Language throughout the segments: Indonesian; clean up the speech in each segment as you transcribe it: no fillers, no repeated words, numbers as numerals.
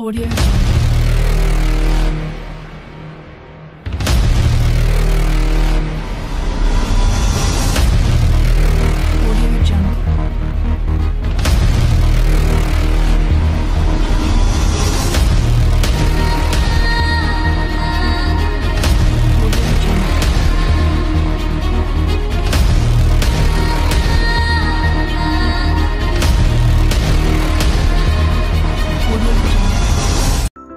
Audio. Audio Jungle. Audio Jungle. Audio Jungle.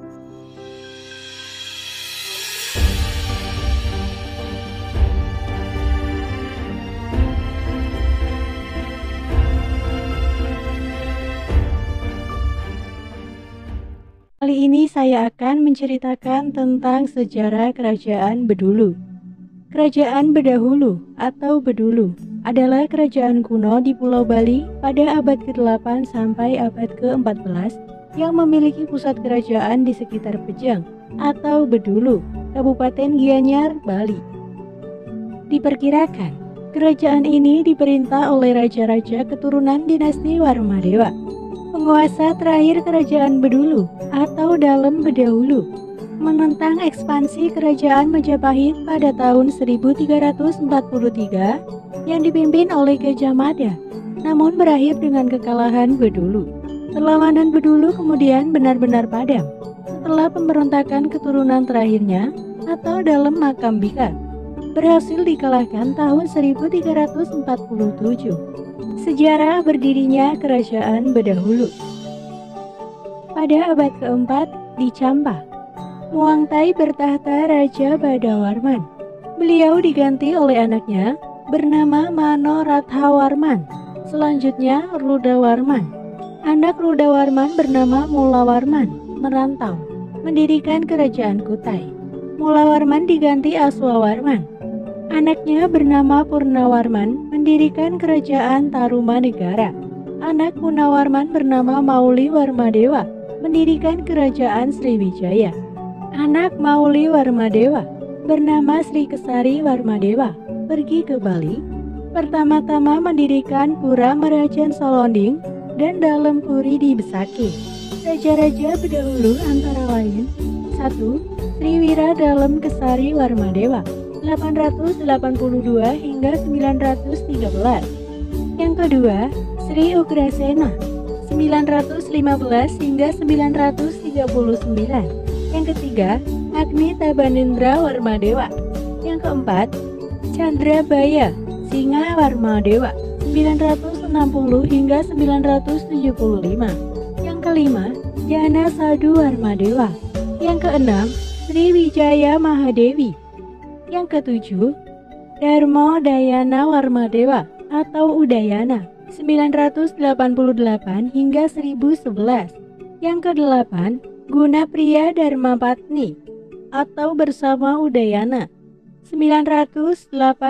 Kali ini saya akan menceritakan tentang sejarah kerajaan Bedulu. Kerajaan Bedahulu atau Bedulu adalah kerajaan kuno di Pulau Bali pada abad ke-8 sampai abad ke-14 yang memiliki pusat kerajaan di sekitar Pejang atau Bedulu, Kabupaten Gianyar, Bali. Diperkirakan, kerajaan ini diperintah oleh raja-raja keturunan dinasti Warmadewa. Penguasa terakhir kerajaan Bedulu atau Dalem Bedahulu menentang ekspansi kerajaan Majapahit pada tahun 1343 yang dipimpin oleh Gajah Mada, namun berakhir dengan kekalahan Bedulu. Perlawanan Bedulu kemudian benar-benar padam setelah pemberontakan keturunan terakhirnya atau Dalem Makambika berhasil dikalahkan tahun 1347. Sejarah berdirinya kerajaan Bedahulu. Pada abad keempat di Champa, Muang Thai bertahta Raja Badawarman. Beliau diganti oleh anaknya bernama Manorathawarman. Selanjutnya Rudawarman. Anak Rudawarman bernama Mulawarman merantau, mendirikan kerajaan Kutai. Mulawarman diganti Aswawarman. Anaknya bernama Purnawarman mendirikan kerajaan Tarumanegara. Anak Punawarman bernama Mauli Warmadewa mendirikan kerajaan Sriwijaya. Anak Mauli Warmadewa bernama Sri Kesari Warmadewa pergi ke Bali. Pertama-tama mendirikan Pura Merajan Solonding dan Dalem Puri di Besaki. Raja-raja Bedahulu antara lain 1. Sriwira Dalem Kesari Warmadewa 882 hingga 913. Yang kedua, Sri Ugrasena 915 hingga 939. Yang ketiga, Agni Tabanendra Warmadewa. Yang keempat, Chandrabaya Singa Warmadewa 960 hingga 975. Yang kelima, Jana Sadu Warmadewa. Yang keenam, Sriwijaya Mahadewi. Yang ketujuh, Darmo Dayana Warmadewa atau Udayana 988 hingga 1011. Yang kedelapan, Gunapriya Dharmapatni atau bersama Udayana 989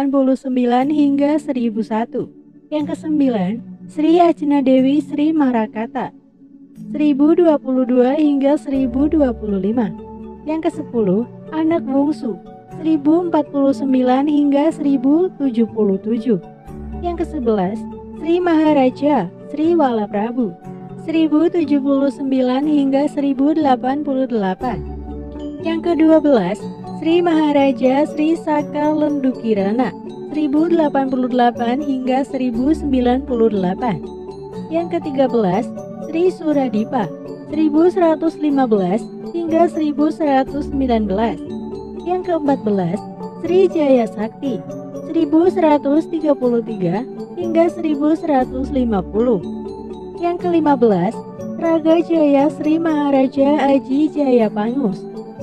hingga 1001. Yang kesembilan, Sri Ajna Dewi Sri Marakata 1022 hingga 1025. Yang kesepuluh, anak bungsu 1049 hingga 1077. Yang ke-11, Sri Maharaja Sri Walaprabu 1079 hingga 1088. Yang ke-12, Sri Maharaja Sri Saka Lendukirana 1088 hingga 1098. Yang ke-13, Sri Suradipa 1115 hingga 1119. Yang ke-14, Sri Jaya Sakti 1133 hingga 1150. Yang ke-15, Raga Jaya Sri Maharaja Aji Jaya Pangus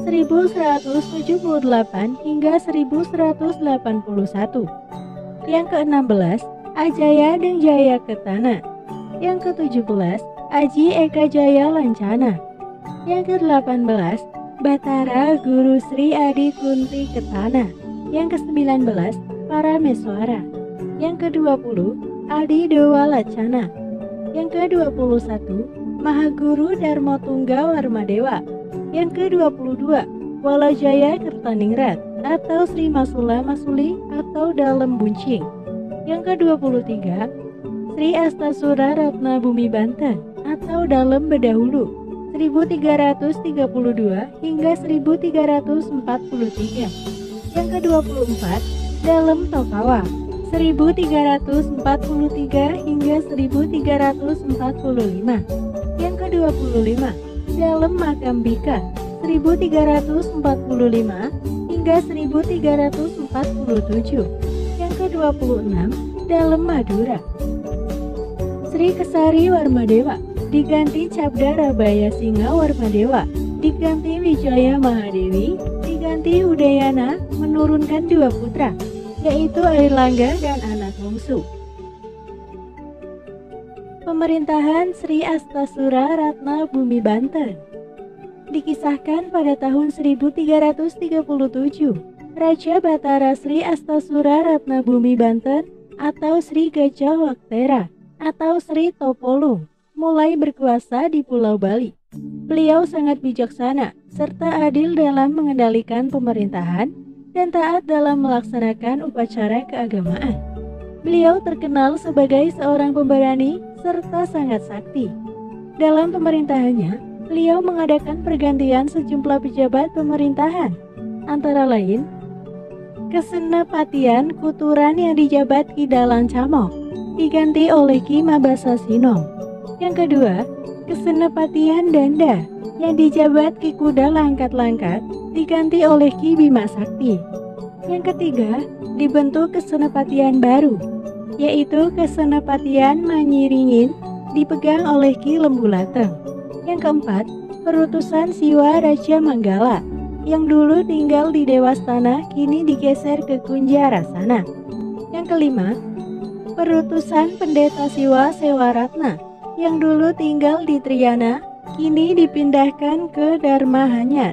1178 hingga 1181. Yang ke-16, Ajaya Deng Jaya Ketana. Yang ke-17, Aji Eka Jaya Lancana. Yang ke-18, Batara Guru Sri Adi Kunti Ketana. Yang ke-19, Parameswara. Yang ke-20, Adi Dewa Lacana. Yang ke-21, Mahaguru Darmo Tungga Warmadewa. Yang ke-22, Walajaya Kertaningrat atau Sri Masula Masuli atau Dalem Buncing. Yang ke-23, Sri Astasura Ratna Bumi Banten atau Dalem Bedahulu 1332 hingga 1343. Yang ke-24, Dalem Tokawa 1343 hingga 1345. Yang ke-25, Dalem Makambika 1345 hingga 1347. Yang ke-26, Dalem Madura. Sri Kesari Warmadewa diganti Cabda Rabaya Singa Warmadewa, diganti Wijaya Mahadewi, diganti Udayana, menurunkan 2 putra, yaitu Airlangga dan anak bungsu. Pemerintahan Sri Astasura Ratna Bumi Banten. Dikisahkan pada tahun 1337, Raja Batara Sri Astasura Ratna Bumi Banten atau Sri Gajah Waktera atau Sri Topolung mulai berkuasa di Pulau Bali. Beliau sangat bijaksana serta adil dalam mengendalikan pemerintahan dan taat dalam melaksanakan upacara keagamaan. Beliau terkenal sebagai seorang pemberani serta sangat sakti. Dalam pemerintahannya, beliau mengadakan pergantian sejumlah pejabat pemerintahan, antara lain Kesenapatian Kuturan yang dijabat Ki Dalang Camok diganti oleh Ki Mabasa Sinom. Yang kedua, Kesenapatian Danda yang dijabat Ki Kuda Langkat-Langkat diganti oleh Ki Bima Sakti. Yang ketiga, dibentuk Kesenapatian baru, yaitu Kesenapatian Manyiringin dipegang oleh Ki Lembu Lateng. Yang keempat, Perutusan Siwa Raja Manggala yang dulu tinggal di Dewastana kini digeser ke Kunjarasana. Yang kelima, Perutusan Pendeta Siwa Sewaratna yang dulu tinggal di Triyana kini dipindahkan ke Dharma Hanyar.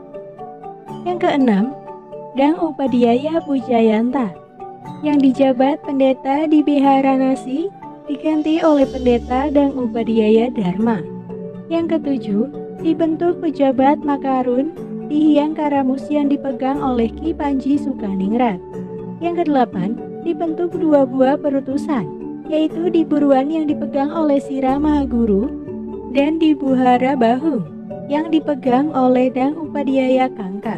Yang keenam, Dang Upadhyaya Pujayanta yang dijabat pendeta di Biharanasi diganti oleh pendeta Dang Upadhyaya Dharma. Yang ketujuh, dibentuk pejabat Makarun di Hyang Karamus yang dipegang oleh Ki Panji Sukaningrat. Yang kedelapan, dibentuk 2 buah perutusan, yaitu di Buruan yang dipegang oleh Sira Mahaguru dan di Buhara Bahung yang dipegang oleh Dang Upadhyaya Kangka.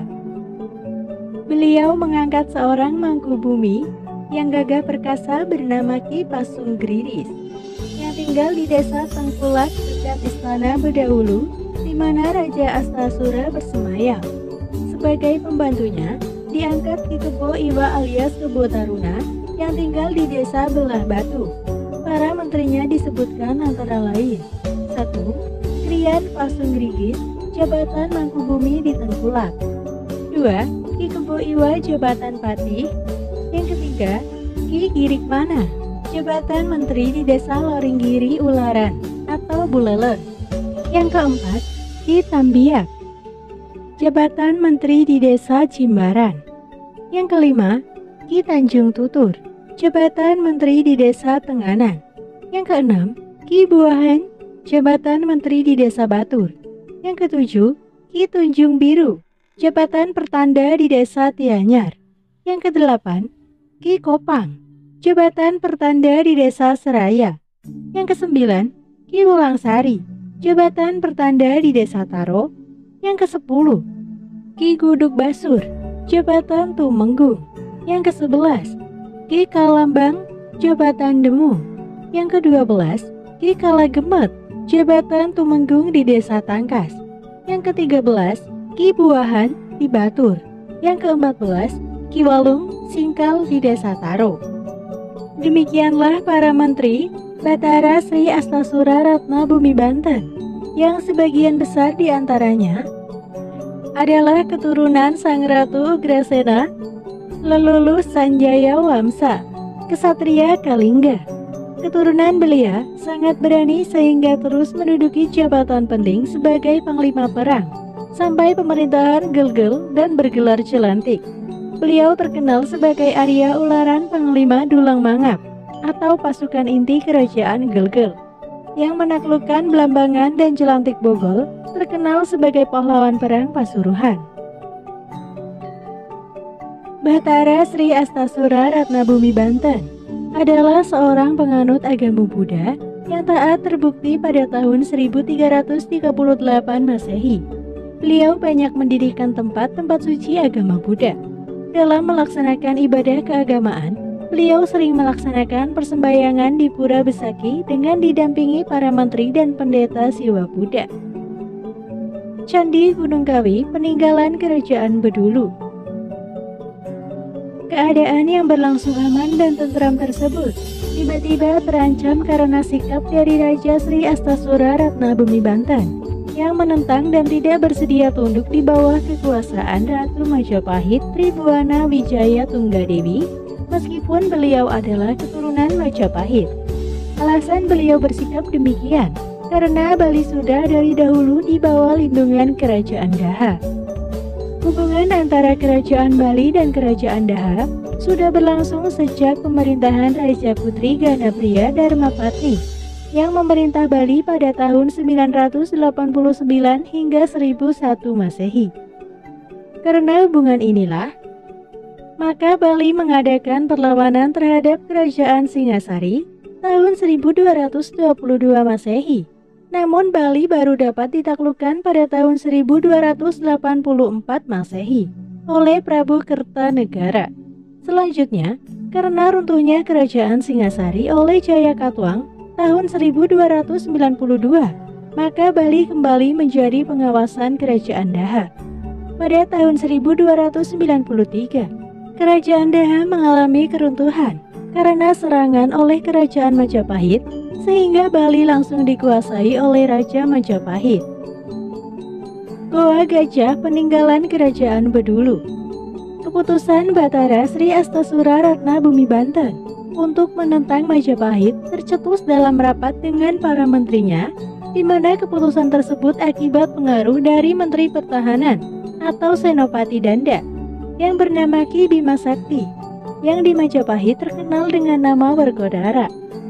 Beliau mengangkat seorang mangku bumi yang gagah perkasa bernama Ki Pasung Griris yang tinggal di desa Tengkulak dekat istana Bedahulu di mana Raja Astasura bersemayam. Sebagai pembantunya diangkat Ki Kebo Iwa alias Kebo Taruna yang tinggal di desa Belah Batu. Para menterinya disebutkan antara lain: 1. Krian Pasung Grigis, jabatan mangku bumi di Tengkulak. 2. Ki Kebo Iwa, jabatan Patih. Yang ketiga, Ki Girikmana, jabatan menteri di desa Loringgiri Ularan atau Buleleng. Yang keempat, Ki Tambiak, jabatan menteri di desa Jimbaran. Yang kelima, Ki Tanjung Tutur, jabatan menteri di desa Tenganan. Yang keenam, Ki Buahan, jabatan menteri di desa Batur. Yang ketujuh, Ki Tunjung Biru, jabatan pertanda di desa Tianyar. Yang kedelapan, Ki Kopang, jabatan pertanda di desa Seraya. Yang kesembilan, Ki Wulangsari, jabatan pertanda di desa Taro. Yang kesepuluh, Ki Guduk Basur, jabatan Tumenggung. Yang ke-11, Ki Kalambang, jabatan Demu. Yang ke-12, Ki Kalagemet, jabatan Tumenggung di desa Tangkas. Yang ke-13, Ki Buahan di Batur. Yang ke-14, Ki Walung Singkal di desa Taro. Demikianlah para menteri Batara Sri Astasura Ratna Bumi Banten, yang sebagian besar diantaranya adalah keturunan Sang Ratu Ugrasena, leluluh Sanjaya Wamsa, kesatria Kalingga. Keturunan belia sangat berani sehingga terus menduduki jabatan penting sebagai panglima perang sampai pemerintahan Gelgel dan bergelar Jelantik. Beliau terkenal sebagai Arya Ularan Panglima Dulang Mangap atau pasukan inti kerajaan Gelgel yang menaklukkan Blambangan dan Jelantik Bogol, terkenal sebagai pahlawan perang Pasuruan. Batara Sri Astasura Ratna Bumi Banten adalah seorang penganut agama Buddha yang taat terbukti pada tahun 1338 Masehi. Beliau banyak mendirikan tempat-tempat suci agama Buddha. Dalam melaksanakan ibadah keagamaan, beliau sering melaksanakan persembahyangan di Pura Besaki dengan didampingi para menteri dan pendeta Siwa Buddha. Candi Gunung Kawi, peninggalan kerajaan Bedulu. Keadaan yang berlangsung aman dan tentram tersebut tiba-tiba terancam karena sikap dari Raja Sri Astasura Ratna Bumi Banten yang menentang dan tidak bersedia tunduk di bawah kekuasaan Ratu Majapahit Tribhuwana Wijaya Tunggadewi meskipun beliau adalah keturunan Majapahit. Alasan beliau bersikap demikian karena Bali sudah dari dahulu di bawah lindungan Kerajaan Daha. Hubungan antara Kerajaan Bali dan Kerajaan Daha sudah berlangsung sejak pemerintahan Raja Putri Ganapriya Dharmapatni yang memerintah Bali pada tahun 989 hingga 1001 Masehi. Karena hubungan inilah, maka Bali mengadakan perlawanan terhadap Kerajaan Singasari tahun 1222 Masehi. Namun Bali baru dapat ditaklukkan pada tahun 1284 Masehi oleh Prabu Kertanegara. Selanjutnya, karena runtuhnya Kerajaan Singasari oleh Jayakatwang tahun 1292, maka Bali kembali menjadi pengawasan Kerajaan Daha. Pada tahun 1293, Kerajaan Daha mengalami keruntuhan karena serangan oleh Kerajaan Majapahit, sehingga Bali langsung dikuasai oleh Raja Majapahit. Goa Gajah, peninggalan Kerajaan Bedulu. Keputusan Batara Sri Astasura Ratna Bumi Banten untuk menentang Majapahit tercetus dalam rapat dengan para menterinya, di mana keputusan tersebut akibat pengaruh dari Menteri Pertahanan atau Senopati Danda yang bernama Ki Bima Sakti, yang di Majapahit terkenal dengan nama Werkodara.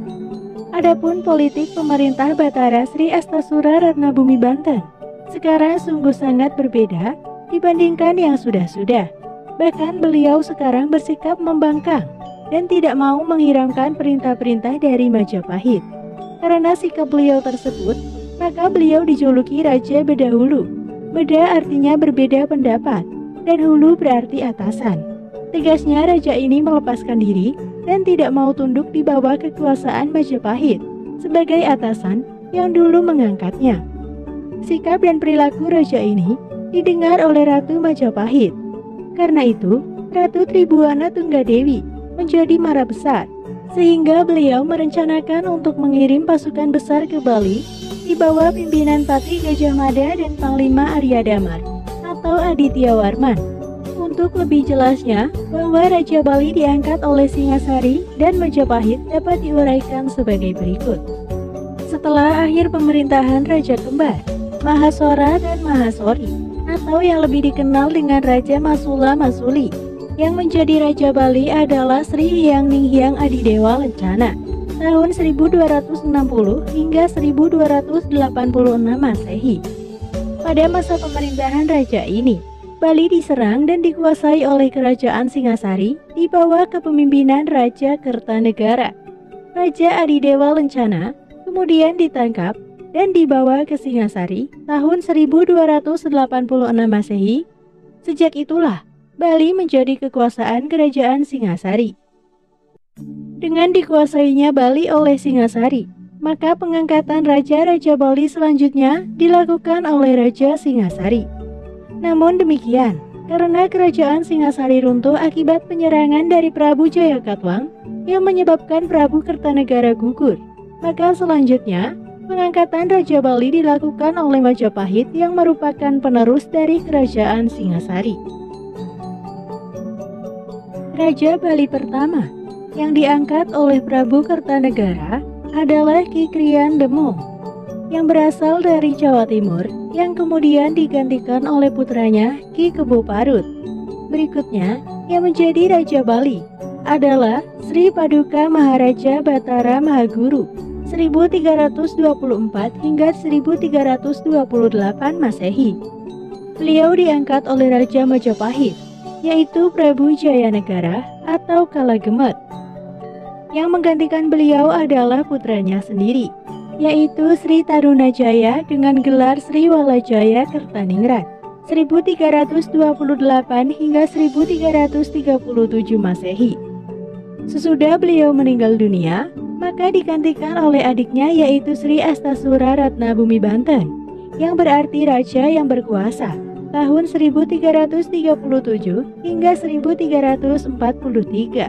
Adapun politik pemerintah Batara Sri Astasura Ratna Bumi Banten sekarang sungguh sangat berbeda dibandingkan yang sudah-sudah. Bahkan beliau sekarang bersikap membangkang dan tidak mau menghiraukan perintah-perintah dari Majapahit. Karena sikap beliau tersebut, maka beliau dijuluki Raja Beda Hulu. Beda artinya berbeda pendapat, dan hulu berarti atasan. Tegasnya raja ini melepaskan diri dan tidak mau tunduk di bawah kekuasaan Majapahit sebagai atasan yang dulu mengangkatnya. Sikap dan perilaku raja ini didengar oleh Ratu Majapahit. Karena itu, Ratu Tribhuwana Tunggadewi menjadi marah besar, sehingga beliau merencanakan untuk mengirim pasukan besar ke Bali di bawah pimpinan Patih Gajah Mada dan Panglima Arya Damar atau Aditya Warman. Untuk lebih jelasnya, bahwa Raja Bali diangkat oleh Singasari dan Majapahit dapat diuraikan sebagai berikut. Setelah akhir pemerintahan Raja Kembar, Mahasora dan Mahasori, atau yang lebih dikenal dengan Raja Masula Masuli, yang menjadi Raja Bali adalah Sri Hyang Ninghyang Adidewa Lencana tahun 1260 hingga 1286 Masehi. Pada masa pemerintahan raja ini, Bali diserang dan dikuasai oleh Kerajaan Singasari di bawah kepemimpinan Raja Kertanegara. Raja Adidewa Lencana kemudian ditangkap dan dibawa ke Singasari tahun 1286 Masehi. Sejak itulah Bali menjadi kekuasaan Kerajaan Singasari. Dengan dikuasainya Bali oleh Singasari, maka pengangkatan raja-raja Bali selanjutnya dilakukan oleh Raja Singasari. Namun demikian, karena Kerajaan Singasari runtuh akibat penyerangan dari Prabu Jayakatwang yang menyebabkan Prabu Kertanegara gugur, maka selanjutnya pengangkatan Raja Bali dilakukan oleh Majapahit yang merupakan penerus dari Kerajaan Singasari. Raja Bali pertama yang diangkat oleh Prabu Kertanegara adalah Ki Krian Demong yang berasal dari Jawa Timur yang kemudian digantikan oleh putranya Ki Kebo Parut. Berikutnya yang menjadi Raja Bali adalah Sri Paduka Maharaja Batara Mahaguru 1324 hingga 1328 Masehi. Beliau diangkat oleh Raja Majapahit, yaitu Prabu Jayanegara atau Kalagemet. Yang menggantikan beliau adalah putranya sendiri, yaitu Sri Tarunajaya dengan gelar Sri Walajaya Kertaningrat 1328 hingga 1337 Masehi. Sesudah beliau meninggal dunia, maka digantikan oleh adiknya yaitu Sri Astasura Ratna Bumi Banten, yang berarti raja yang berkuasa, tahun 1337 hingga 1343.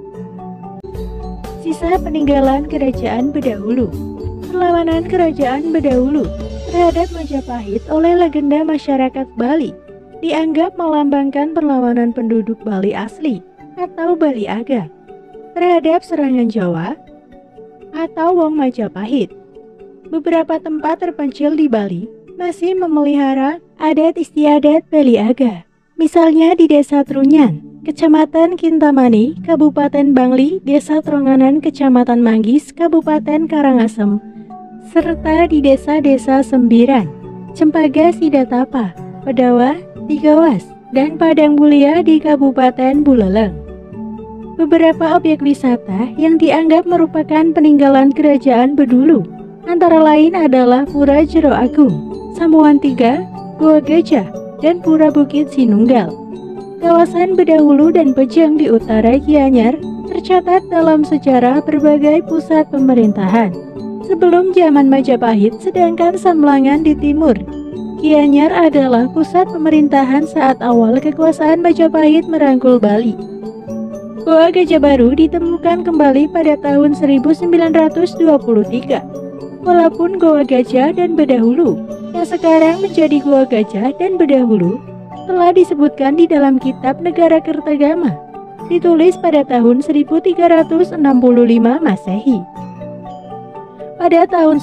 Sisa peninggalan kerajaan Bedahulu. Perlawanan kerajaan Bedahulu terhadap Majapahit oleh legenda masyarakat Bali dianggap melambangkan perlawanan penduduk Bali asli atau Bali Aga terhadap serangan Jawa atau Wong Majapahit. Beberapa tempat terpencil di Bali masih memelihara adat istiadat Bali Aga. Misalnya di Desa Trunyan, Kecamatan Kintamani, Kabupaten Bangli, Desa Tronganan, Kecamatan Manggis, Kabupaten Karangasem, serta di desa-desa Sembiran, Cempaka Sidatapa, Pedawa, Tigawas, dan Padang Mulia di Kabupaten Buleleng. Beberapa objek wisata yang dianggap merupakan peninggalan kerajaan Bedulu antara lain adalah Pura Jero Agung, Samuan Tiga, Gua Gajah, dan Pura Bukit Sinunggal. Kawasan Bedahulu dan Pejang di utara Gianyar tercatat dalam sejarah berbagai pusat pemerintahan sebelum zaman Majapahit, sedangkan Samlangan di timur. Gianyar adalah pusat pemerintahan saat awal kekuasaan Majapahit merangkul Bali. Goa Gajah Baru ditemukan kembali pada tahun 1923. Walaupun Goa Gajah dan Bedahulu yang sekarang menjadi Goa Gajah dan Bedahulu telah disebutkan di dalam kitab Negara Kertagama, ditulis pada tahun 1365 Masehi. Pada tahun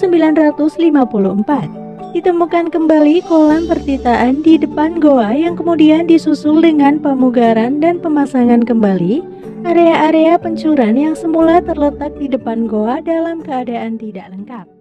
1954, ditemukan kembali kolam pertitaan di depan goa yang kemudian disusul dengan pemugaran dan pemasangan kembali area-area pencuran yang semula terletak di depan goa dalam keadaan tidak lengkap.